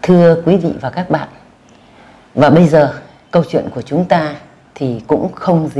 Thưa quý vị và các bạn, và bây giờ câu chuyện của chúng ta thì cũng không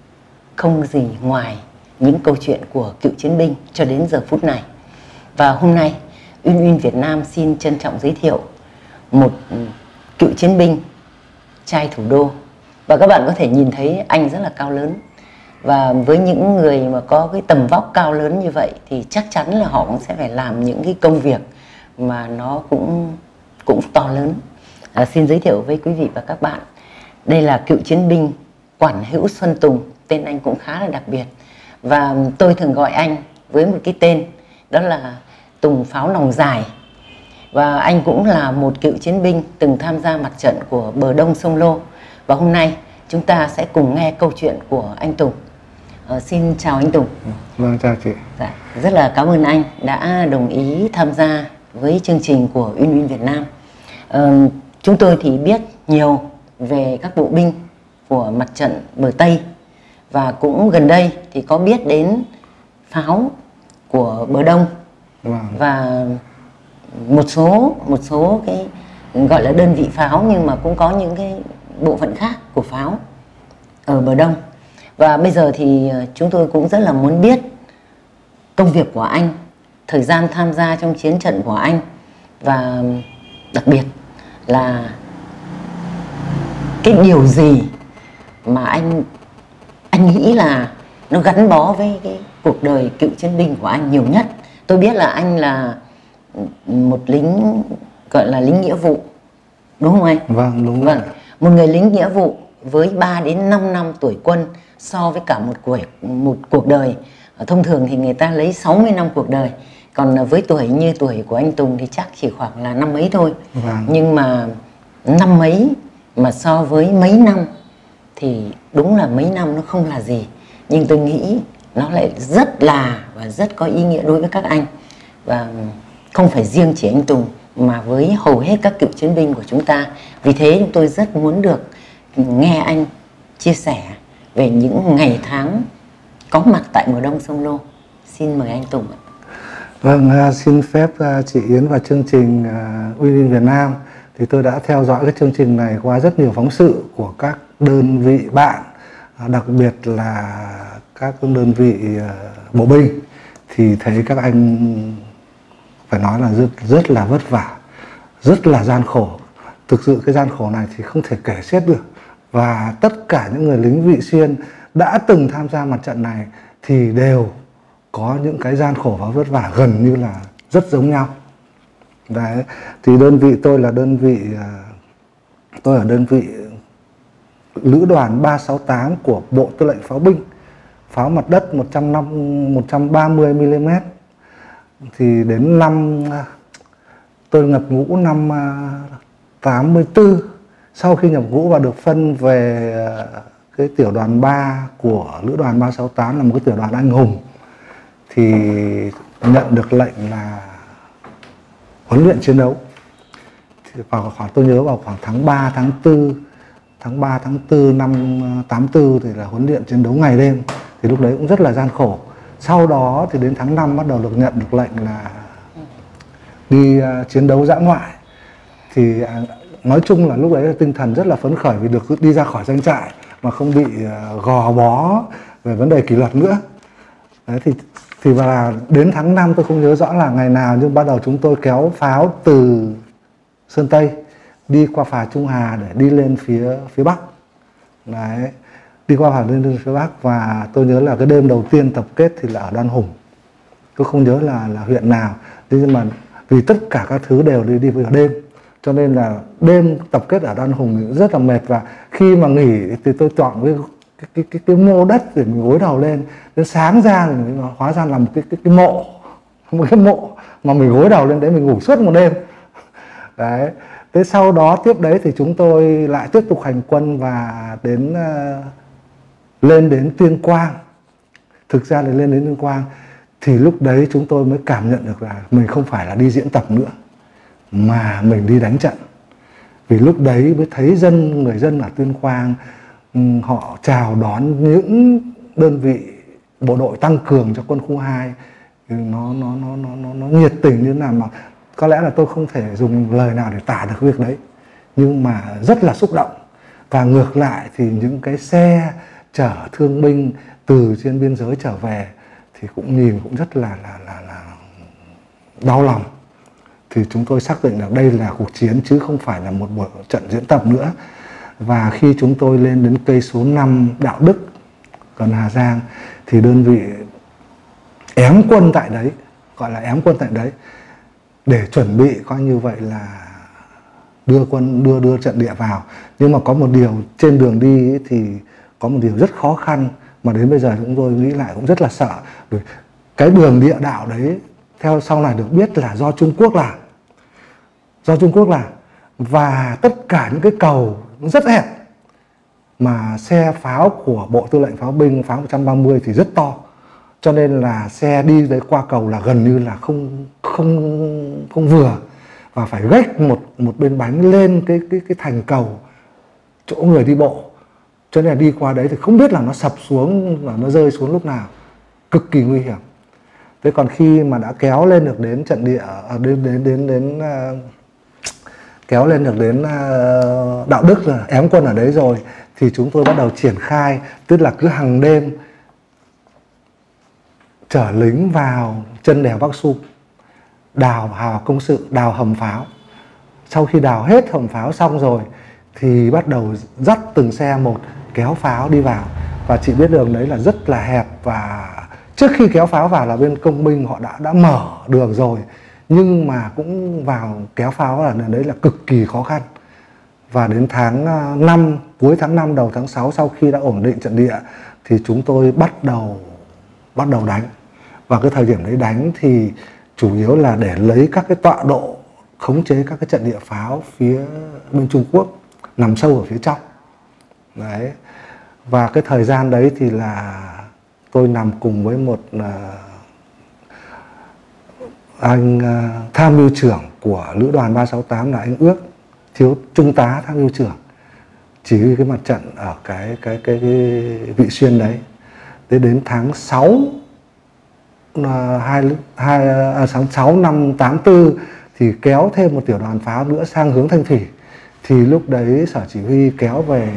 gì ngoài những câu chuyện của cựu chiến binh cho đến giờ phút này. Và hôm nay Uyên Uyên Việt Nam xin trân trọng giới thiệu một cựu chiến binh trai thủ đô. Và các bạn có thể nhìn thấy anh rất là cao lớn. Và với những người mà có cái tầm vóc cao lớn như vậy thì chắc chắn là họ cũng sẽ phải làm những cái công việc mà nó cũng to lớn. Xin giới thiệu với quý vị và các bạn, đây là cựu chiến binh Quản Hữu Xuân Tùng. Tên anh cũng khá là đặc biệt, và tôi thường gọi anh với một cái tên đó là Tùng Pháo Nòng Dài. Và anh cũng là một cựu chiến binh từng tham gia mặt trận của bờ đông sông Lô. Và hôm nay chúng ta sẽ cùng nghe câu chuyện của anh Tùng. Xin chào anh Tùng. Vâng, chào chị. Dạ, rất là cảm ơn anh đã đồng ý tham gia với chương trình của Uyên Uyên Việt Nam. Chúng tôi thì biết nhiều về các bộ binh của mặt trận bờ Tây, và cũng gần đây thì có biết đến pháo của bờ Đông. Và một số cái gọi là đơn vị pháo, nhưng mà cũng có những cái bộ phận khác của pháo ở bờ Đông. Và bây giờ thì chúng tôi cũng rất là muốn biết công việc của anh, thời gian tham gia trong chiến trận của anh, và đặc biệt là cái điều gì mà anh nghĩ là nó gắn bó với cái cuộc đời cựu chiến binh của anh nhiều nhất. Tôi biết là anh là một lính, gọi là lính nghĩa vụ, đúng không anh? Vâng, đúng. Vâng, một người lính nghĩa vụ với 3 đến 5 năm tuổi quân so với cả một cuộc đời. Thông thường thì người ta lấy 60 năm cuộc đời. Còn với tuổi như tuổi của anh Tùng thì chắc chỉ khoảng là năm mấy thôi. Vâng. Nhưng mà năm mấy mà so với mấy năm thì đúng là mấy năm nó không là gì. Nhưng tôi nghĩ nó lại rất có ý nghĩa đối với các anh. Và không phải riêng chỉ anh Tùng mà với hầu hết các cựu chiến binh của chúng ta. Vì thế chúng tôi rất muốn được nghe anh chia sẻ về những ngày tháng có mặt tại bờ đông sông Lô. Xin mời anh Tùng ạ. Vâng, xin phép chị Yến và chương trình Uyên Uyên Việt Nam. Thì tôi đã theo dõi cái chương trình này qua rất nhiều phóng sự của các đơn vị bạn, đặc biệt là các đơn vị bộ binh. Thì thấy các anh phải nói là rất là vất vả, rất là gian khổ. Thực sự cái gian khổ này thì không thể kể xiết được. Và tất cả những người lính Vị Xuyên đã từng tham gia mặt trận này thì đều có những cái gian khổ và vất vả gần như là rất giống nhau. Đấy, thì đơn vị tôi là tôi ở đơn vị lữ đoàn 368 của Bộ Tư lệnh Pháo binh, pháo mặt đất 130 mm. Thì đến năm tôi nhập ngũ năm 84, sau khi nhập ngũ và được phân về cái tiểu đoàn 3 của lữ đoàn 368 là một cái tiểu đoàn anh hùng, thì nhận được lệnh là huấn luyện chiến đấu. Thì tôi nhớ vào khoảng tháng 3 tháng 4 năm 84 thì là huấn luyện chiến đấu ngày đêm. Thì lúc đấy cũng rất là gian khổ. Sau đó thì đến tháng 5 bắt đầu được nhận được lệnh là đi chiến đấu dã ngoại. Thì nói chung là lúc đấy là tinh thần rất là phấn khởi vì được đi ra khỏi doanh trại mà không bị gò bó về vấn đề kỷ luật nữa. Đấy, thì và đến tháng 5 tôi không nhớ rõ là ngày nào, nhưng bắt đầu chúng tôi kéo pháo từ Sơn Tây đi qua phà Trung Hà để đi lên phía Bắc. Đấy, đi qua phà lên phía Bắc. Và tôi nhớ là cái đêm đầu tiên tập kết thì là ở Đoan Hùng, tôi không nhớ là huyện nào. Nhưng mà vì tất cả các thứ đều đi vào đêm, cho nên là đêm tập kết ở Đoan Hùng rất là mệt. Và khi mà nghỉ thì tôi chọn cái mô đất để mình gối đầu lên. Đến sáng ra thì mình hóa ra là một cái mộ mà mình gối đầu lên đấy, mình ngủ suốt một đêm. Đấy. Thế sau đó tiếp đấy thì chúng tôi lại tiếp tục hành quân và lên đến Tuyên Quang. Thực ra là lên đến Tuyên Quang thì lúc đấy chúng tôi mới cảm nhận được là mình không phải là đi diễn tập nữa, mà mình đi đánh trận. Vì lúc đấy mới thấy người dân ở Tuyên Quang họ chào đón những đơn vị bộ đội tăng cường cho quân khu 2, nó nhiệt tình như thế nào mà có lẽ là tôi không thể dùng lời nào để tả được việc đấy, nhưng mà rất là xúc động. Và ngược lại thì những cái xe chở thương binh từ trên biên giới trở về thì cũng nhìn cũng rất là đau lòng. Thì chúng tôi xác định là đây là cuộc chiến chứ không phải là một buổi trận diễn tập nữa. Và khi chúng tôi lên đến cây số 5 Đạo Đức gần Hà Giang thì đơn vị ém quân tại đấy, gọi là ém quân tại đấy, để chuẩn bị coi như vậy là đưa trận địa vào. Nhưng mà có một điều trên đường đi thì có một điều rất khó khăn mà đến bây giờ chúng tôi nghĩ lại cũng rất là sợ. Bởi cái đường địa đạo đấy theo sau này được biết là do Trung Quốc làm. Và tất cả những cái cầu nó rất hẹp, mà xe pháo của Bộ Tư lệnh Pháo binh pháo 130 thì rất to, cho nên là xe đi đấy qua cầu là gần như là không vừa, và phải gách một bên bánh lên cái thành cầu chỗ người đi bộ, cho nên là đi qua đấy thì không biết là nó sập xuống và nó rơi xuống lúc nào, cực kỳ nguy hiểm. Thế còn khi mà đã kéo lên được đến trận địa, kéo lên được đến Đạo Đức rồi, ém quân ở đấy rồi, thì chúng tôi bắt đầu triển khai, tức là cứ hàng đêm chở lính vào chân đèo Bắc Sum, đào hào công sự, đào hầm pháo. Sau khi đào hết hầm pháo xong rồi thì bắt đầu dắt từng xe một kéo pháo đi vào. Và chị biết đường đấy là rất là hẹp, và trước khi kéo pháo vào là bên công binh họ đã mở đường rồi, nhưng mà cũng vào kéo pháo ở đấy là cực kỳ khó khăn. Và đến tháng 5, cuối tháng 5 đầu tháng 6, sau khi đã ổn định trận địa thì chúng tôi bắt đầu đánh. Và cái thời điểm đấy đánh thì chủ yếu là để lấy các cái tọa độ, khống chế các cái trận địa pháo phía bên Trung Quốc nằm sâu ở phía trong. Đấy. Và cái thời gian đấy thì là tôi nằm cùng với một anh tham mưu trưởng của Lữ đoàn 368 là anh Ước, thiếu trung tá tham mưu trưởng, chỉ huy cái mặt trận ở cái Vị Xuyên đấy. Đến tháng 6 tháng 6 năm 84 thì kéo thêm một tiểu đoàn pháo nữa sang hướng Thanh Thủy. Thì lúc đấy sở chỉ huy kéo về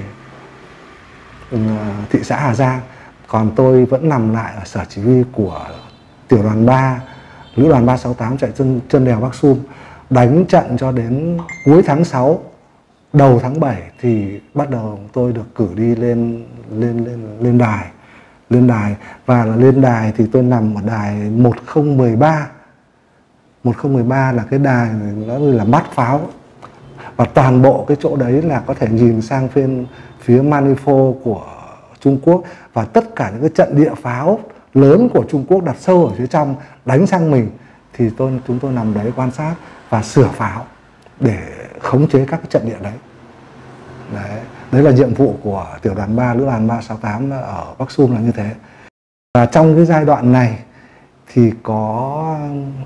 thị xã Hà Giang, còn tôi vẫn nằm lại ở sở chỉ huy của tiểu đoàn 3, Lữ đoàn 368 chạy chân đèo Bắc Sum, đánh trận cho đến cuối tháng 6, đầu tháng 7 thì bắt đầu tôi được cử đi lên đài. Và lên đài thì tôi nằm ở đài 1013. 1013 là cái đài nó như là bát pháo, và toàn bộ cái chỗ đấy là có thể nhìn sang phía Manifolds của Trung Quốc, và tất cả những cái trận địa pháo lớn của Trung Quốc đặt sâu ở phía trong đánh sang mình, thì chúng tôi nằm đấy quan sát và sửa pháo để khống chế các cái trận địa đấy. Đấy là nhiệm vụ của tiểu đoàn 3, Lữ đoàn 368 ở Bắc Sum là như thế. Và trong cái giai đoạn này thì có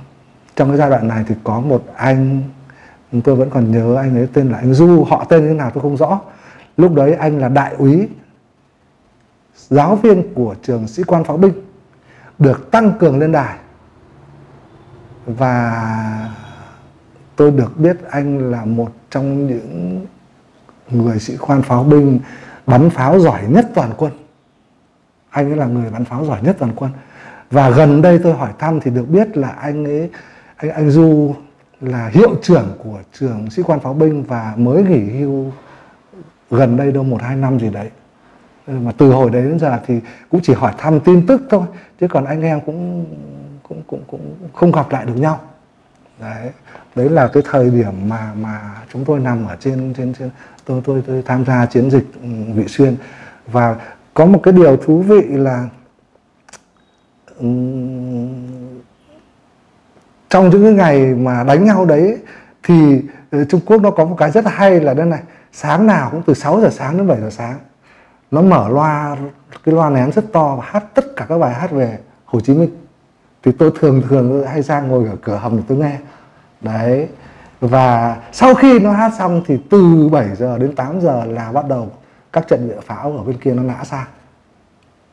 một anh, tôi vẫn còn nhớ anh ấy tên là anh Du, họ tên như thế nào tôi không rõ. Lúc đấy anh là đại úy, giáo viên của trường sĩ quan pháo binh, được tăng cường lên đài. Và tôi được biết anh là một trong những người sĩ quan pháo binh bắn pháo giỏi nhất toàn quân. Anh ấy là người bắn pháo giỏi nhất toàn quân. Và gần đây tôi hỏi thăm thì được biết là anh Du là hiệu trưởng của trường sĩ quan pháo binh và mới nghỉ hưu gần đây đâu 1-2 năm gì đấy. Mà từ hồi đấy đến giờ thì cũng chỉ hỏi thăm tin tức thôi, chứ còn anh em cũng không gặp lại được nhau. Đấy là cái thời điểm mà chúng tôi nằm ở trên tôi tham gia chiến dịch Vị Xuyên. Và có một cái điều thú vị là trong những cái ngày mà đánh nhau đấy thì Trung Quốc nó có một cái rất là hay là đây này, sáng nào cũng từ 6 giờ sáng đến 7 giờ sáng nó mở cái loa nén rất to và hát tất cả các bài hát về Hồ Chí Minh. Thì tôi thường hay ra ngồi ở cửa hầm để tôi nghe. Đấy. Và sau khi nó hát xong thì từ 7 giờ đến 8 giờ là bắt đầu các trận địa pháo ở bên kia nó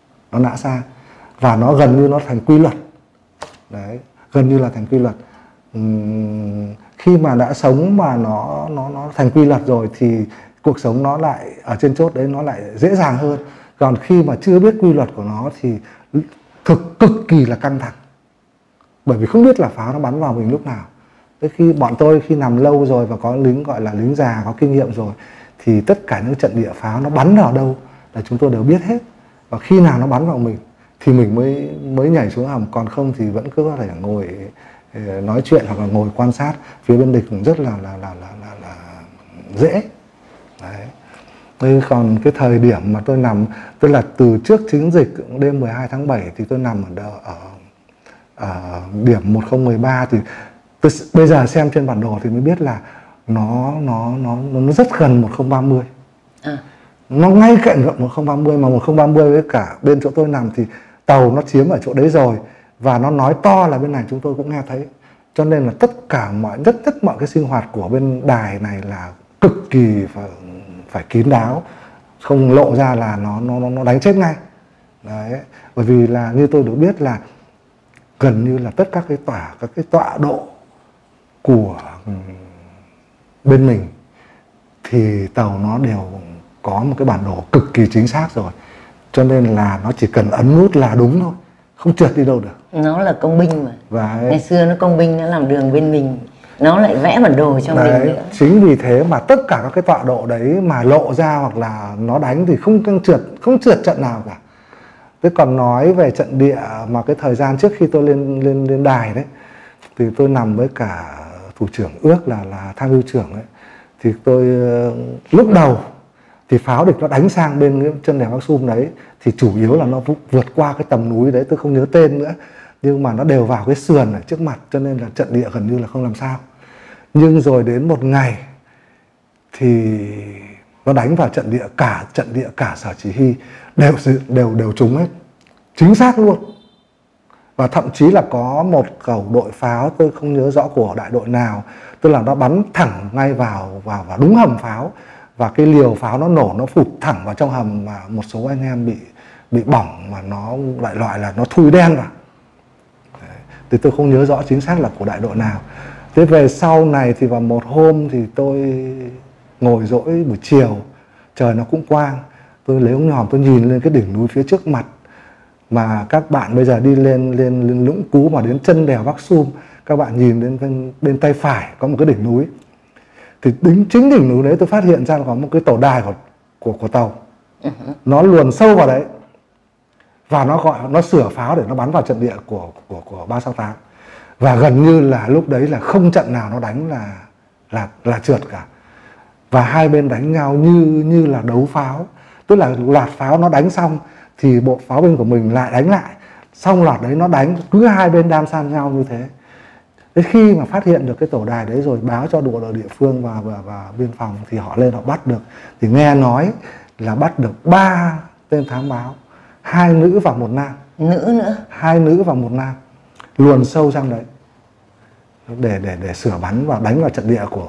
nã sang. Và nó gần như nó thành quy luật. Đấy, gần như là thành quy luật. khi mà đã sống mà nó thành quy luật rồi thì cuộc sống nó lại ở trên chốt đấy nó lại dễ dàng hơn. Còn khi mà chưa biết quy luật của nó thì cực kỳ là căng thẳng, bởi vì không biết là pháo nó bắn vào mình lúc nào. Thế khi bọn tôi khi nằm lâu rồi và có lính gọi là lính già có kinh nghiệm rồi thì tất cả những trận địa pháo nó bắn vào đâu là chúng tôi đều biết hết, và khi nào nó bắn vào mình thì mình mới nhảy xuống hầm, còn không thì vẫn cứ có thể ngồi nói chuyện hoặc là ngồi quan sát phía bên địch cũng rất là dễ. Đấy. Thế còn cái thời điểm mà tôi nằm, tức là từ trước chiến dịch đêm 12 tháng 7 thì tôi nằm ở điểm 1013 thì tôi bây giờ xem trên bản đồ thì mới biết là nó rất gần 1030. Nó ngay cạnh gần 1030, mà 1030 với cả bên chỗ tôi nằm thì tàu nó chiếm ở chỗ đấy rồi, và nó nói to là bên này chúng tôi cũng nghe thấy. Cho nên là tất cả mọi cái sinh hoạt của bên đài này là cực kỳ phải kín đáo, không lộ ra là nó đánh chết ngay. Đấy, bởi vì là như tôi được biết là gần như là tất các cái tọa độ của bên mình thì tàu nó đều có một cái bản đồ cực kỳ chính xác rồi, cho nên là nó chỉ cần ấn nút là đúng thôi, không trượt đi đâu được. Nó là công binh mà. Và ngày xưa nó công binh, nó làm đường bên mình, nó lại vẽ bản đồ cho mình nữa. Chính vì thế mà tất cả các cái tọa độ đấy mà lộ ra hoặc là nó đánh thì không trượt trận nào cả. Thế còn nói về trận địa mà cái thời gian trước khi tôi lên đài đấy thì tôi nằm với cả thủ trưởng ước là tham mưu trưởng ấy, thì tôi lúc đầu thì pháo địch nó đánh sang bên cái chân đèo Bắc Sum đấy thì chủ yếu là nó vượt qua cái tầm núi đấy, tôi không nhớ tên nữa, nhưng mà nó đều vào cái sườn ở trước mặt, cho nên là trận địa gần như là không làm sao. Nhưng rồi đến một ngày thì nó đánh vào trận địa cả sở chỉ huy đều trúng hết, chính xác luôn. Và thậm chí là có một khẩu đội pháo, tôi không nhớ rõ của đại đội nào, tức là nó bắn thẳng ngay vào đúng hầm pháo, và cái liều pháo nó nổ, nó phụt thẳng vào trong hầm, mà một số anh em bị bỏng, mà nó đại loại là nó thui đen vào. Đấy. Thì tôi không nhớ rõ chính xác là của đại đội nào. Thế về sau này thì vào một hôm thì tôi ngồi dỗi buổi chiều, trời nó cũng quang, tôi lấy ống nhòm tôi nhìn lên cái đỉnh núi phía trước mặt, mà các bạn bây giờ đi lên Lũng Cú mà đến chân đèo Bắc Sum, các bạn nhìn đến bên tay phải có một cái đỉnh núi, thì chính đỉnh núi đấy tôi phát hiện ra là có một cái tổ đài của tàu, nó luồn sâu vào đấy, và nó sửa pháo để nó bắn vào trận địa của 368. Và gần như là lúc đấy là không trận nào nó đánh là trượt cả, và hai bên đánh nhau như là đấu pháo, tức là loạt pháo nó đánh xong thì bộ pháo binh của mình lại đánh lại, xong loạt đấy nó đánh, cứ hai bên đan san nhau như thế. Thế khi mà phát hiện được cái tổ đài đấy rồi báo cho bộ đội địa phương và biên phòng thì họ lên họ bắt được, thì nghe nói là bắt được 3 tên thám báo, 2 nữ và 1 nam. Nữ nữa? 2 nữ và 1 nam luồn sâu sang đấy để sửa bắn và đánh vào trận địa của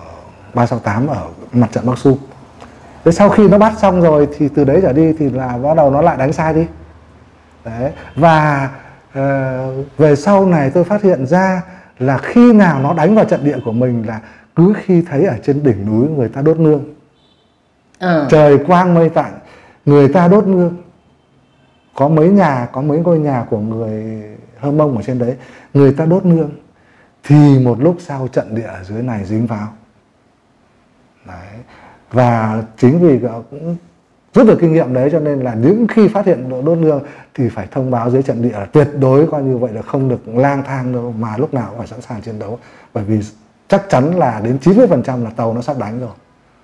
368 ở mặt trận Bắc Sum. Thế sau khi nó bắt xong rồi thì từ đấy trở đi thì là bắt đầu nó lại đánh sai đi. Đấy. Và về sau này tôi phát hiện ra là khi nào nó đánh vào trận địa của mình là cứ khi thấy ở trên đỉnh núi người ta đốt nương, trời quang mây tạnh, người ta đốt nương, có mấy ngôi nhà của người Hơ Mông ở trên đấy, người ta đốt nương, thì một lúc sau trận địa ở dưới này dính vào. Đấy. Và chính vì cũng rút được kinh nghiệm đấy, cho nên là những khi phát hiện đốt nương thì phải thông báo dưới trận địa là tuyệt đối coi như vậy là không được lang thang đâu, mà lúc nào cũng phải sẵn sàng chiến đấu, bởi vì chắc chắn là đến 90% là tàu nó sắp đánh rồi.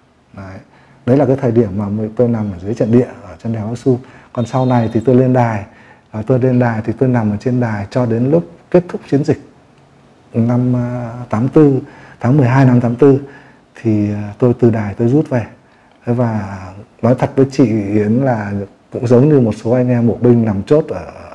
Đấy là cái thời điểm mà tôi nằm ở dưới trận địa ở chân đèo Bắc Sum. Còn sau này thì tôi lên đài, thì tôi nằm ở trên đài cho đến lúc kết thúc chiến dịch năm 84, tháng 12 năm 84 thì tôi từ đài tôi rút về. Và nói thật với chị Yến là cũng giống như một số anh em bộ binh nằm chốt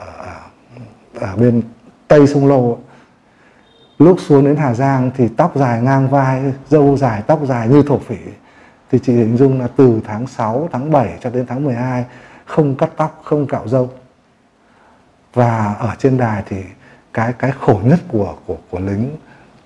ở bên Tây Sông Lô. Lúc xuống đến Hà Giang thì tóc dài ngang vai, râu dài, tóc dài như thổ phỉ. Thì chị hình dung là từ tháng 6, tháng 7 cho đến tháng 12 không cắt tóc, không cạo râu. Và ở trên đài thì cái khổ nhất của lính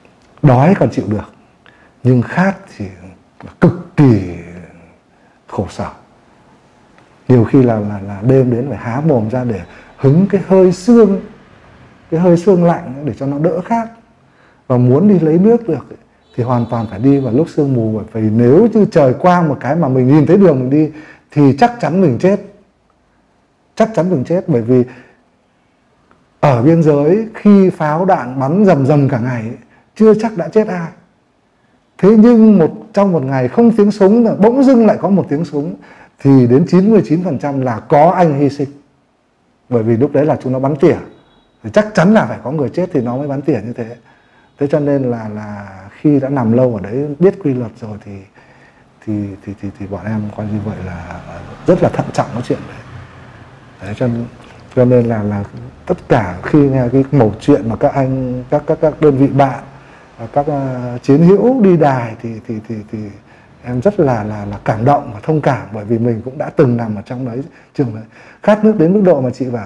đói còn chịu được, nhưng khát thì cực kỳ khổ sở. Nhiều khi là đêm đến phải há mồm ra để hứng cái hơi xương lạnh để cho nó đỡ khát. Và muốn đi lấy nước được thì hoàn toàn phải đi vào lúc sương mù, bởi vì nếu như trời quang một cái mà mình nhìn thấy đường mình đi thì chắc chắn mình chết. Chắc chắn mình chết, bởi vì ở biên giới khi pháo đạn bắn rầm rầm cả ngày chưa chắc đã chết ai. Thế nhưng trong một ngày không tiếng súng là bỗng dưng lại có một tiếng súng thì đến 99% là có anh hy sinh. Bởi vì lúc đấy là chúng nó bắn tỉa, thì chắc chắn là phải có người chết thì nó mới bắn tỉa như thế. Thế cho nên là khi đã nằm lâu ở đấy, biết quy luật rồi thì bọn em coi như vậy là rất là thận trọng cái chuyện đấy. Đấy cho nên là tất cả khi nghe cái mẩu chuyện mà các anh các đơn vị bạn, các chiến hữu đi đài thì em rất là cảm động và thông cảm, bởi vì mình cũng đã từng nằm ở trong đấy, trường đấy, khát nước đến mức độ mà chị bảo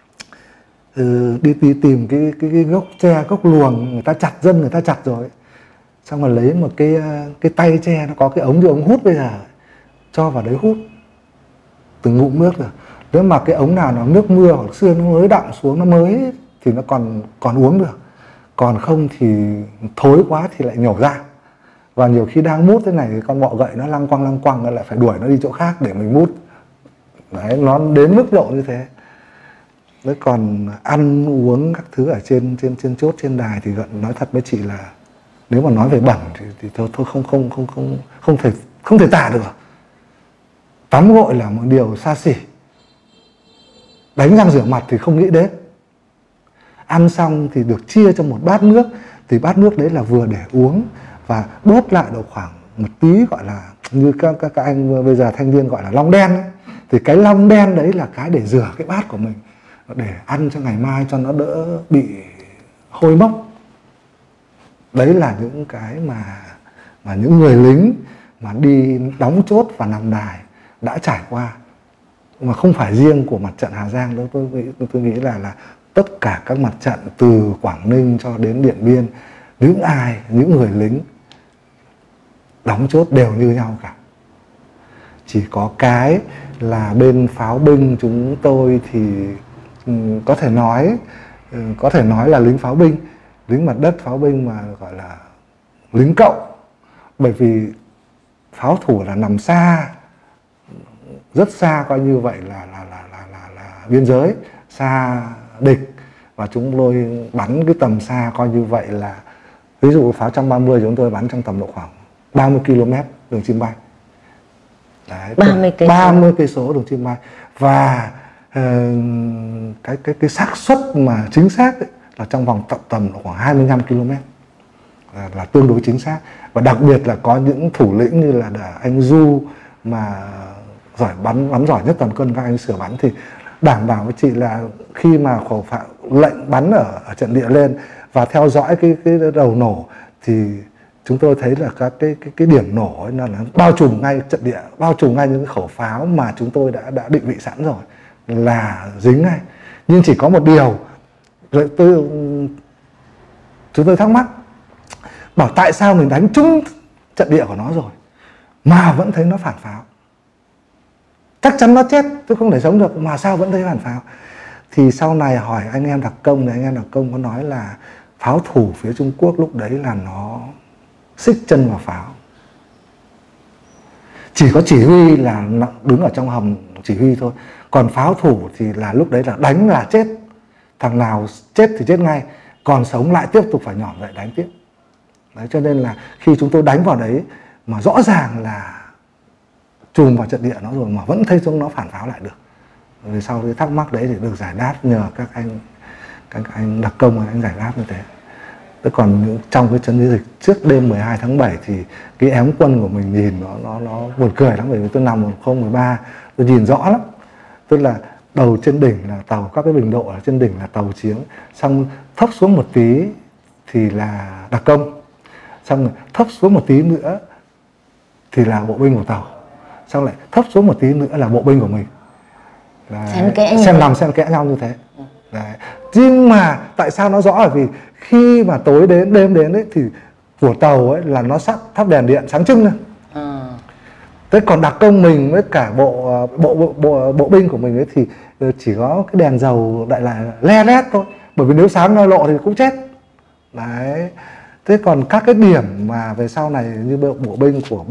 đi tìm cái gốc tre, gốc luồng người ta chặt, dân người ta chặt rồi, xong rồi lấy một cái tay tre, nó có cái ống như ống hút bây giờ, cho vào đấy hút từng ngụm nước rồi. Nếu mà cái ống nào nó nước mưa hoặc xưa nó mới đọng xuống, nó mới thì nó còn uống được, còn không thì thối quá thì lại nhổ ra. Và nhiều khi đang mút thế này thì con bọ gậy nó lăng quăng nó lại phải đuổi nó đi chỗ khác để mình mút. Đấy, nó đến mức độ như thế. Đấy, còn ăn uống các thứ ở trên chốt, trên đài thì nói thật với chị là nếu mà nói về bẩn thì thôi không thể tả được. Tắm gội là một điều xa xỉ. Đánh răng rửa mặt thì không nghĩ đến. Ăn xong thì được chia cho một bát nước, thì bát nước đấy là vừa để uống và đốt lại độ khoảng một tí, gọi là như các anh bây giờ thanh niên gọi là long đen ấy. Thì cái long đen đấy là cái để rửa cái bát của mình, để ăn cho ngày mai cho nó đỡ bị hôi mốc. Đấy là những cái mà những người lính mà đi đóng chốt và nằm đài đã trải qua, mà không phải riêng của mặt trận Hà Giang đâu. Tôi nghĩ là tất cả các mặt trận từ Quảng Ninh cho đến Điện Biên, những người lính đóng chốt đều như nhau cả. Chỉ có cái là bên pháo binh chúng tôi thì có thể nói là lính pháo binh, lính mặt đất pháo binh mà gọi là lính cộng, bởi vì pháo thủ là nằm xa, rất xa, coi như vậy là biên giới, xa địch, và chúng tôi bắn cái tầm xa coi như vậy là, ví dụ pháo 130 chúng tôi bắn trong tầm độ khoảng 30 km đường chim bay. Đấy, 30 cây số đường chim bay. Và cái xác suất mà chính xác ấy, là trong vòng tầm khoảng 25 km là tương đối chính xác. Và đặc biệt là có những thủ lĩnh như là anh Du mà bắn giỏi nhất toàn quân, các anh sửa bắn, thì đảm bảo với chị là khi mà khẩu phạm lệnh bắn ở trận địa lên và theo dõi cái đầu nổ thì chúng tôi thấy là các cái điểm nổ ấy, nó là bao trùm ngay trận địa, bao trùm ngay những cái khẩu pháo mà chúng tôi đã định vị sẵn rồi, là dính ngay. Nhưng chỉ có một điều rồi chúng tôi thắc mắc, bảo tại sao mình đánh trúng trận địa của nó rồi mà vẫn thấy nó phản pháo. Chắc chắn nó chết, tôi không thể sống được, mà sao vẫn thấy phản pháo. Thì sau này hỏi anh em đặc công thì anh em đặc công có nói là pháo thủ phía Trung Quốc lúc đấy là nó xích chân vào pháo, chỉ có chỉ huy là đứng ở trong hầm chỉ huy thôi, còn pháo thủ thì là lúc đấy là đánh là chết, thằng nào chết thì chết ngay, còn sống lại tiếp tục phải nhỏm dậy đánh tiếp. Đấy, cho nên là khi chúng tôi đánh vào đấy mà rõ ràng là chùm vào trận địa nó rồi mà vẫn thấy chúng nó phản pháo lại được. Rồi sau cái thắc mắc đấy thì được giải đáp nhờ các anh đặc công, anh giải đáp như thế. Thế còn trong cái trận chiến dịch trước đêm 12 tháng 7 thì cái ém quân của mình nhìn nó buồn cười lắm, bởi vì tôi nằm ở 1013, tôi nhìn rõ lắm. Tức là đầu trên đỉnh là tàu, các cái bình độ ở trên đỉnh là tàu chiến, xong thấp xuống một tí thì là đặc công, xong thấp xuống một tí nữa thì là bộ binh của tàu, xong lại thấp xuống một tí nữa là bộ binh của mình. Xen kẽ nhau như thế. Đấy. Nhưng mà tại sao nó rõ, là vì khi mà tối đến đêm đến ấy, thì của tàu ấy là nó thắp đèn điện sáng trưng lên. Thế còn đặc công mình với cả bộ binh của mình ấy thì chỉ có cái đèn dầu đại là le lét thôi, bởi vì nếu sáng ngoi lộ thì cũng chết. Đấy. Thế còn các cái điểm mà về sau này như bộ binh của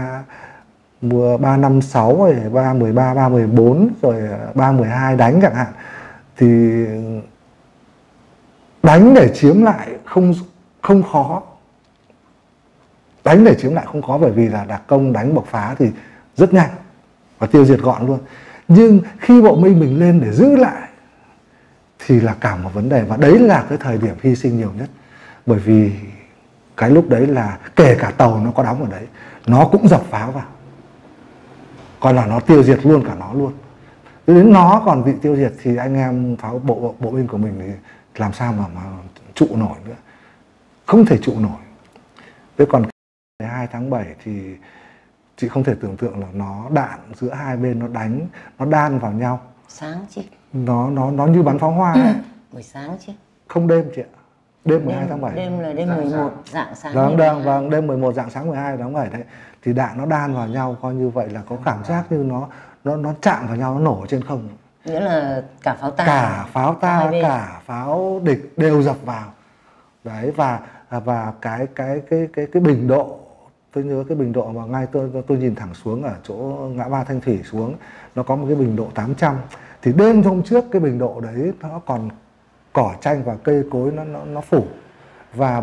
356 rồi 313, 314 rồi 312 đánh chẳng hạn, thì đánh để chiếm lại không khó. Đánh để chiếm lại không khó, bởi vì là đặc công đánh bộc phá thì rất nhanh và tiêu diệt gọn luôn. Nhưng khi bộ binh mình lên để giữ lại thì là cả một vấn đề, và đấy là cái thời điểm hy sinh nhiều nhất. Bởi vì cái lúc đấy là kể cả tàu nó có đóng ở đấy, nó cũng dập pháo vào, coi là nó tiêu diệt luôn cả nó luôn. Đến nó còn bị tiêu diệt thì anh em bộ binh của mình thì làm sao mà trụ nổi nữa, không thể trụ nổi. Thế còn 12 tháng 7 thì chị không thể tưởng tượng là nó đạn giữa hai bên nó đánh, nó đan vào nhau. Sáng chứ. Nó như bắn pháo hoa ấy. Buổi sáng chứ. Không đêm chị ạ. Đêm 12 tháng 7. Đêm là đêm 11 dạng sáng. Vâng, đêm 11 dạng sáng 12 tháng 7 đấy. Thì đạn nó đan vào nhau, coi như vậy là có cảm giác như nó chạm vào nhau, nó nổ trên không. Nghĩa là cả pháo ta, cả pháo địch đều dập vào. Đấy, và cái bình độ, tôi nhớ cái bình độ mà ngay tôi nhìn thẳng xuống ở chỗ ngã ba Thanh Thủy xuống, nó có một cái bình độ 800. Thì đêm hôm trước cái bình độ đấy nó còn cỏ tranh và cây cối nó phủ, và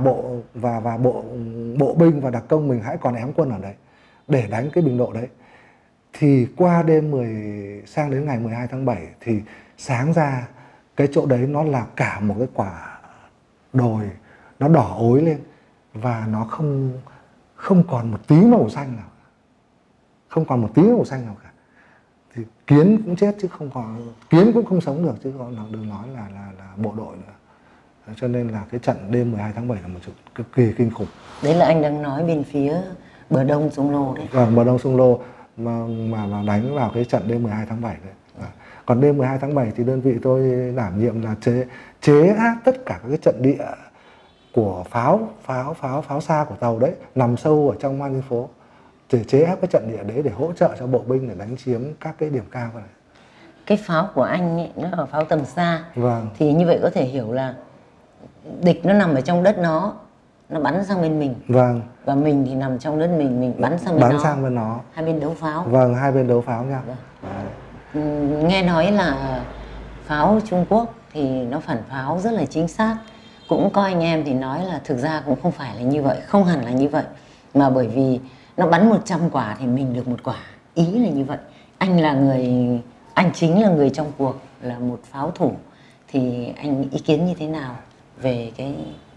bộ binh và đặc công mình hãy còn ém quân ở đấy để đánh cái bình độ đấy. Thì qua đêm sang đến ngày 12 tháng 7 thì sáng ra cái chỗ đấy nó là cả một cái quả đồi, nó đỏ ối lên và nó không còn một tí màu xanh nào, không còn một tí màu xanh nào cả. Thì kiến cũng chết chứ không còn, kiến cũng không sống được chứ còn đừng nói là bộ đội nữa. Cho nên là cái trận đêm 12 tháng 7 là một trận cực kỳ kinh khủng. Đấy là anh đang nói bên phía bờ đông sông Lô đấy. Vâng, bờ đông sông Lô mà đánh vào cái trận đêm 12 tháng 7 đấy. Còn đêm 12 tháng 7 thì đơn vị tôi đảm nhiệm là chế áp tất cả các cái trận địa của pháo xa của tàu đấy, nằm sâu ở trong man phố, để chế áp cái trận địa đấy để hỗ trợ cho bộ binh để đánh chiếm các cái điểm cao này. Cái pháo của anh ấy, nó là pháo tầm xa. Vâng. Thì như vậy có thể hiểu là địch nó nằm ở trong đất nó bắn sang bên mình. Vâng. Và mình thì nằm trong đất mình bắn sang bên nó. Hai bên đấu pháo. Vâng, hai bên đấu pháo nhau. Vâng. Nghe nói là pháo Trung Quốc thì nó phản pháo rất là chính xác. Cũng có anh em thì nói là thực ra cũng không phải là như vậy, không hẳn là như vậy. Mà bởi vì nó bắn 100 quả thì mình được 1 quả. Ý là như vậy. Anh chính là người trong cuộc, là một pháo thủ. Thì anh ý kiến như thế nào về cái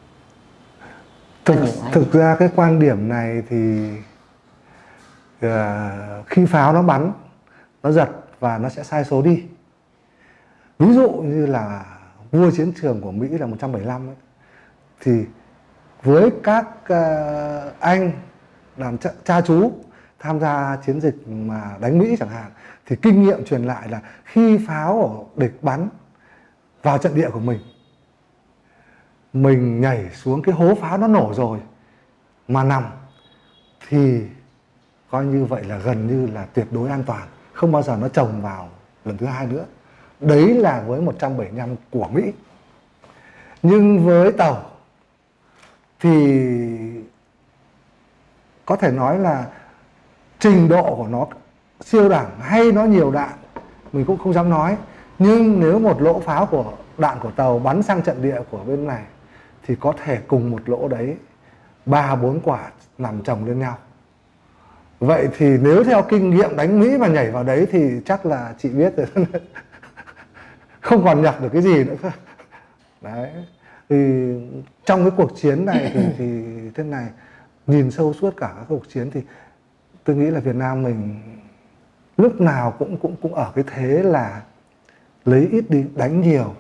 Thực ra cái quan điểm này thì khi pháo nó bắn, nó giật và nó sẽ sai số đi. Ví dụ như là vua chiến trường của Mỹ là 175 ấy, thì với các anh làm cha chú tham gia chiến dịch mà đánh Mỹ chẳng hạn, thì kinh nghiệm truyền lại là khi pháo ở địch bắn vào trận địa của mình nhảy xuống cái hố pháo nó nổ rồi mà nằm, thì coi như vậy là gần như là tuyệt đối an toàn, không bao giờ nó chồng vào lần thứ hai nữa. Đấy là với 175 của Mỹ. Nhưng với tàu thì có thể nói là trình độ của nó siêu đẳng hay nó nhiều đạn mình cũng không dám nói. Nhưng nếu một lỗ pháo của đạn của tàu bắn sang trận địa của bên này thì có thể cùng một lỗ đấy 3-4 quả nằm chồng lên nhau. Vậy thì nếu theo kinh nghiệm đánh Mỹ mà nhảy vào đấy thì chắc là chị biết rồi. Không còn nhặt được cái gì nữa. Đấy. Thì trong cái cuộc chiến này thì thế này, nhìn sâu suốt cả các cuộc chiến thì tôi nghĩ là Việt Nam mình lúc nào cũng ở cái thế là lấy ít đi đánh nhiều,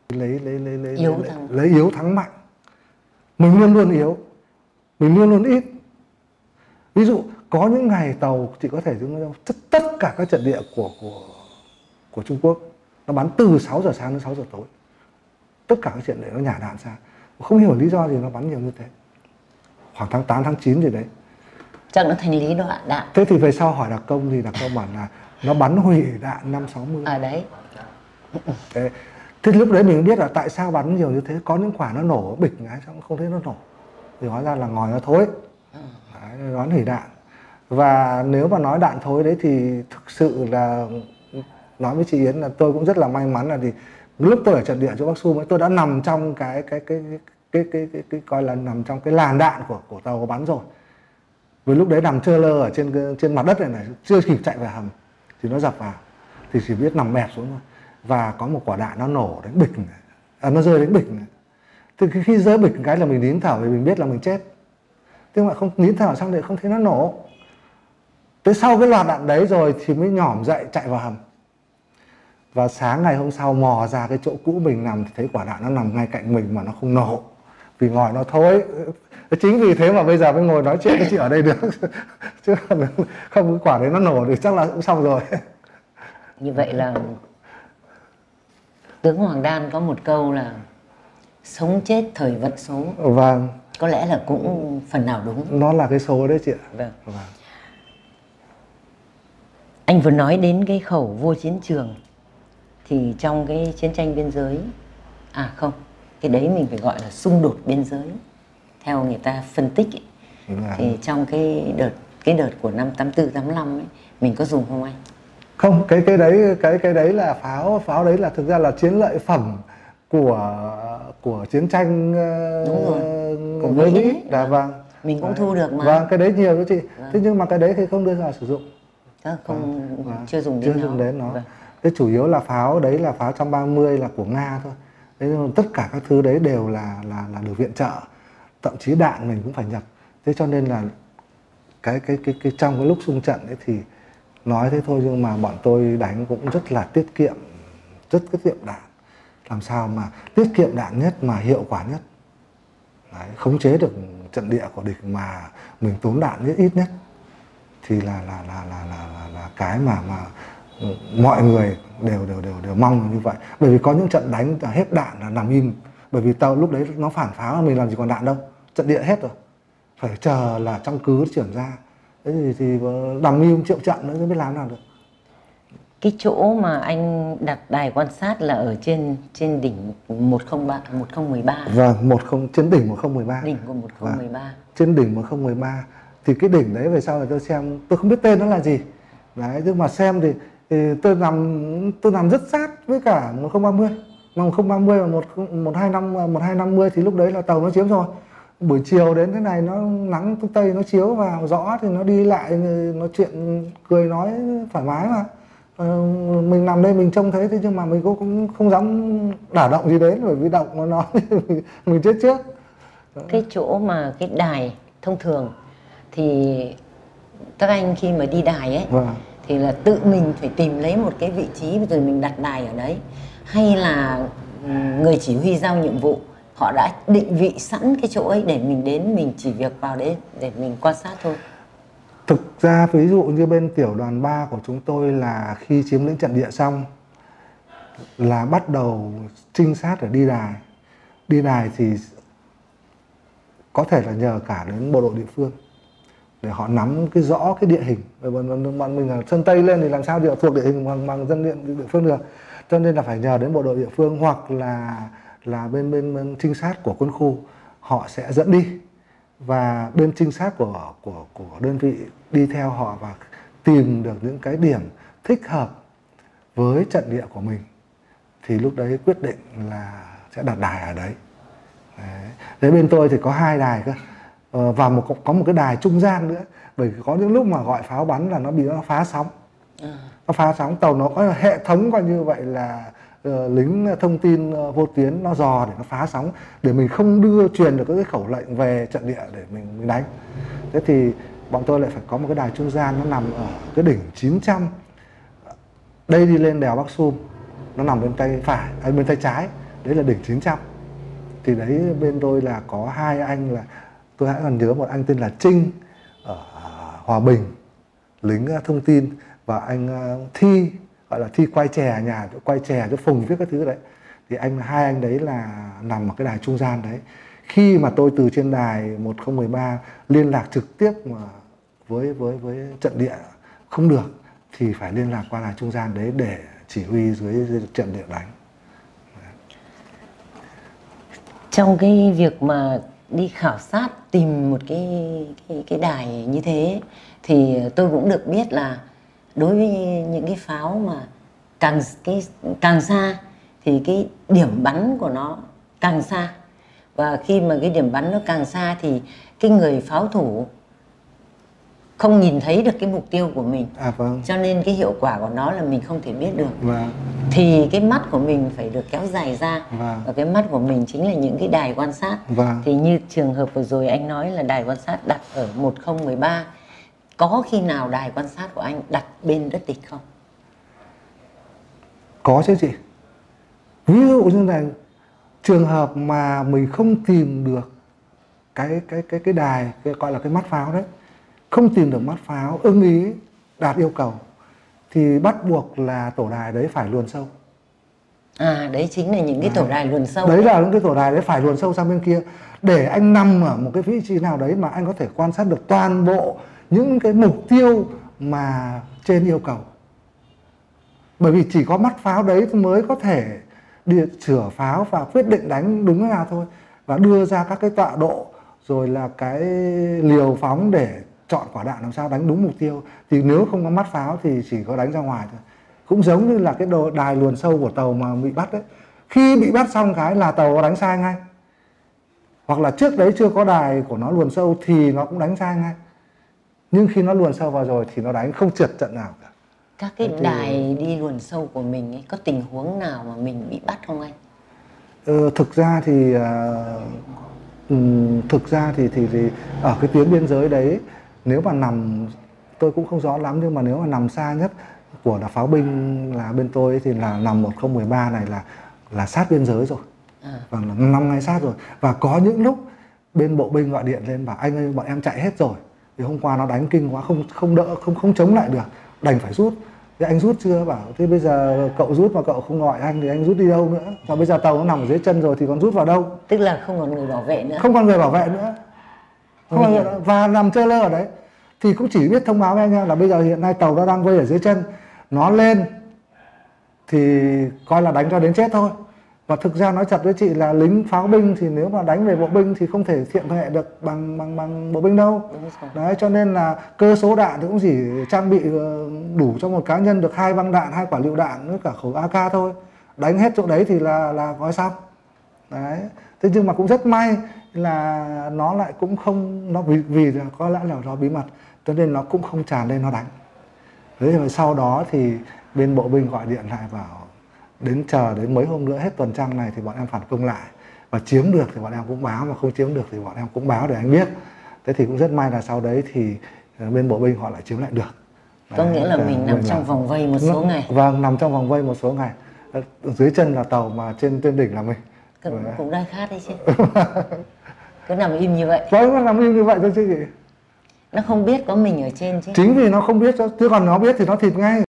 lấy yếu thắng mạnh. Mình luôn luôn yếu, mình luôn luôn ít. Ví dụ có những ngày tàu chỉ có thể tất cả các trận địa của Trung Quốc nó bắn từ 6 giờ sáng đến 6 giờ tối, tất cả các trận địa nó nhả đạn ra, không hiểu lý do gì nó bắn nhiều như thế. khoảng tháng 8 tháng 9 gì đấy. Chắc nó thành lý đạn. Thế thì về sau hỏi đặc công thì đặc công bảo là nó bắn hủy đạn 560. Đấy. Thế lúc đấy mình biết là tại sao bắn nhiều như thế, có những quả nó nổ bịch cái xong không thấy nó nổ, thì hóa ra là ngòi nó thối. Đấy, đoán hủy đạn. Và nếu mà nói đạn thối đấy thì thực sự là nói với chị Yến là tôi cũng rất là may mắn là thì lúc tôi ở trận địa chỗ Bắc Xum ấy, tôi đã nằm trong cái coi là nằm trong cái làn đạn của tàu có bắn rồi. Vì lúc đấy nằm trơ lơ ở trên mặt đất này chưa kịp chạy về hầm thì nó dập vào, thì chỉ biết nằm mẹp xuống thôi. Và có một quả đạn nó nổ đánh bịch này. Nó rơi đánh bịch này. Thì khi rơi bịch cái là mình nín thở vì mình biết là mình chết. Nhưng mà không nín thở xong thì không thấy nó nổ. Tới sau cái loạt đạn đấy rồi thì mới nhỏm dậy chạy vào hầm. Và sáng ngày hôm sau mò ra cái chỗ cũ mình nằm thì thấy quả đạn nó nằm ngay cạnh mình mà nó không nổ, vì ngòi nó thối. Chính vì thế mà bây giờ mới ngồi nói chuyện với chị ở đây được. Chứ không cái quả đấy nó nổ thì chắc là cũng xong rồi. Như vậy là tướng Hoàng Đan có một câu là sống chết thời vận số. Vâng. Có lẽ là cũng phần nào đúng. Nó là cái số đấy chị ạ. Vâng. Anh vừa nói đến cái khẩu vua chiến trường, thì trong cái chiến tranh biên giới, không, cái đấy mình phải gọi là xung đột biên giới theo người ta phân tích ấy. Thì trong cái đợt của năm 84 85 ấy, mình có dùng không anh? Không, cái đấy là pháo đấy là thực ra là chiến lợi phẩm của chiến tranh của với Mỹ. Vâng. Mình cũng thu được mà. Vâng, cái đấy nhiều đó chị. Thế nhưng mà cái đấy thì không đưa vào sử dụng. Chưa dùng đến nó. Vâng. Thế chủ yếu là pháo đấy là pháo 130 là của Nga thôi. Thế nhưng tất cả các thứ đấy đều là được viện trợ, thậm chí đạn mình cũng phải nhập. Thế cho nên là cái trong cái lúc xung trận ấy thì nói thế thôi nhưng mà bọn tôi đánh cũng rất là tiết kiệm đạn, làm sao mà tiết kiệm đạn nhất mà hiệu quả nhất. Đấy, khống chế được trận địa của địch mà mình tốn đạn ít nhất thì là cái mà mọi người đều mong như vậy. Bởi vì có những trận đánh hết đạn là nằm im, bởi vì tàu lúc đấy nó phản pháo mình làm gì còn đạn đâu, trận địa hết rồi, phải chờ là trong cứ chuyển ra. Thế thì nằm im triệu trận nữa mới làm nào được. Cái chỗ mà anh đặt đài quan sát là ở trên đỉnh 1013. Vâng, trên đỉnh 1013. Đỉnh của 1013. Vâng, trên đỉnh 1013. Thì cái đỉnh đấy về sau là tôi xem, tôi không biết tên nó là gì. Đấy, nhưng mà xem thì tôi nằm rất sát với cả 1030. Mà 1030 và 1250 thì lúc đấy là tàu nó chiếm rồi. Buổi chiều đến thế này nó nắng phương Tây nó chiếu vào rõ thì nó đi lại nói chuyện cười nói thoải mái mà. Mình nằm đây mình trông thấy thế nhưng mà mình cũng không dám đả động gì đến, bởi vì động nó mình chết trước. Cái chỗ mà cái đài thông thường thì các anh khi mà đi đài ấy thì là tự mình phải tìm lấy một cái vị trí rồi mình đặt đài ở đấy, hay là người chỉ huy giao nhiệm vụ họ đã định vị sẵn cái chỗ ấy để mình đến mình chỉ việc vào đấy để mình quan sát thôi? Thực ra ví dụ như bên tiểu đoàn 3 của chúng tôi là khi chiếm lĩnh trận địa xong là bắt đầu trinh sát để đi đài. Đi đài thì có thể là nhờ cả đến bộ đội địa phương để họ nắm rõ cái địa hình. Bọn mình ở Sơn Tây lên thì làm sao được thuộc địa hình bằng dân địa phương được. Cho nên là phải nhờ đến bộ đội địa phương hoặc là bên trinh sát của quân khu, họ sẽ dẫn đi. Và bên trinh sát của đơn vị đi theo họ và tìm được những cái điểm thích hợp với trận địa của mình thì lúc đấy quyết định là sẽ đặt đài ở đấy. Đấy, bên tôi thì có 2 đài cơ, và có một cái đài trung gian nữa, bởi vì có những lúc mà gọi pháo bắn là nó bị phá sóng. Nó phá sóng, tàu nó có hệ thống coi như vậy là lính thông tin vô tuyến nó dò để nó phá sóng để mình không truyền được các cái khẩu lệnh về trận địa để mình đánh. Thế thì bọn tôi lại phải có một cái đài trung gian, nó nằm ở cái đỉnh 900. Đây đi lên đèo Bắc Xum, nó nằm bên tay phải, bên tay trái, đấy là đỉnh 900. Thì đấy bên tôi là có 2 anh, là tôi hãy còn nhớ một anh tên là Trinh ở Hòa Bình, lính thông tin, và anh Thi, gọi là Thi quay chè, quay chè cho Phùng viết các thứ đấy. Thì 2 anh đấy là nằm ở cái đài trung gian đấy. khi mà tôi từ trên đài 1013 liên lạc trực tiếp mà với trận địa không được thì phải liên lạc qua đài trung gian đấy để chỉ huy dưới trận địa đánh. Trong cái việc mà đi khảo sát tìm một cái đài như thế thì tôi cũng được biết là đối với những cái pháo mà càng xa thì cái điểm bắn của nó càng xa, và khi mà cái điểm bắn nó càng xa thì cái người pháo thủ không nhìn thấy được cái mục tiêu của mình. Vâng. Cho nên cái hiệu quả của nó là mình không thể biết được. Vâng. Thì cái mắt của mình phải được kéo dài ra. Vâng. Và cái mắt của mình chính là những cái đài quan sát. Vâng. Thì như trường hợp vừa rồi anh nói là đài quan sát đặt ở 1013, có khi nào đài quan sát của anh đặt bên đất địch không? Có chứ chị. Ví dụ như này, trường hợp mà mình không tìm được cái đài, gọi là cái mắt pháo đấy, không tìm được mắt pháo ưng ý đạt yêu cầu thì bắt buộc là tổ đài đấy phải luồn sâu. Đấy chính là những cái tổ đài luồn sâu. Đấy là những cái tổ đài đấy phải luồn sâu sang bên kia để anh nằm ở một cái vị trí nào đấy mà anh có thể quan sát được toàn bộ những cái mục tiêu mà trên yêu cầu. Bởi vì chỉ có mắt pháo đấy mới có thể chữa pháo và quyết định đánh đúng nào thôi, và đưa ra các cái tọa độ rồi là cái liều phóng để chọn quả đạn làm sao đánh đúng mục tiêu. Thì nếu không có mắt pháo thì chỉ có đánh ra ngoài thôi. Cũng giống như là cái đài luồn sâu của tàu mà bị bắt đấy, khi bị bắt xong cái là tàu nó đánh sai ngay, hoặc là trước đấy chưa có đài của nó luồn sâu thì nó cũng đánh sai ngay, nhưng khi nó luồn sâu vào rồi thì nó đánh không trượt trận nào cả. Các cái đài đi luồn sâu của mình ấy, có tình huống nào mà mình bị bắt không anh? Thực ra thì ở cái tuyến biên giới đấy, nếu mà nằm, tôi cũng không rõ lắm, nhưng mà nếu mà nằm xa nhất của là pháo binh là bên tôi thì là nằm 1013 này là sát biên giới rồi, và nằm ngay sát rồi. Và có những lúc bên bộ binh gọi điện lên bảo anh ơi, bọn em chạy hết rồi, vì hôm qua nó đánh kinh quá, không chống lại được, đành phải rút. Thế anh rút chưa? Bảo thế bây giờ cậu rút mà cậu không gọi anh thì anh rút đi đâu nữa? Và bây giờ tàu nó nằm ở dưới chân rồi thì còn rút vào đâu? Tức là không còn người bảo vệ nữa. Không còn người bảo vệ nữa. Không còn người nữa. Và nằm trơ lơ ở đấy. Thì cũng chỉ biết thông báo với anh em là bây giờ hiện nay tàu nó đang vây ở dưới chân, nó lên thì coi là đánh cho đến chết thôi. Và thực ra nói thật với chị là lính pháo binh thì nếu mà đánh về bộ binh thì không thể thiện hệ được bằng bộ binh đâu. Đấy, cho nên là cơ số đạn thì cũng chỉ trang bị đủ cho một cá nhân được 2 băng đạn, 2 quả lựu đạn với cả khẩu AK thôi. Đánh hết chỗ đấy thì là gói xong. Đấy. Thế nhưng mà cũng rất may là nó lại cũng không, nó vì có lẽ là nó bí mật, cho nên nó cũng không tràn lên nó đánh. Thế rồi sau đó thì bên bộ binh gọi điện lại bảo chờ đến mấy hôm nữa hết tuần trăng này thì bọn em phản công lại, và chiếm được thì bọn em cũng báo, mà không chiếm được thì bọn em cũng báo để anh biết. Thế thì cũng rất may là sau đấy thì bên bộ binh họ lại chiếm lại được. Có nghĩa là mình nằm trong vòng vây một số ngày. Vâng, nằm trong vòng vây một số ngày. Dưới chân là tàu mà trên đỉnh là mình. Cũng đang khát đấy chứ. Cứ nằm im như vậy. Vâng, nó nằm im như vậy thôi chứ gì. Nó không biết có mình ở trên chứ. Chính vì nó không biết, chứ còn nó biết thì nó thịt ngay.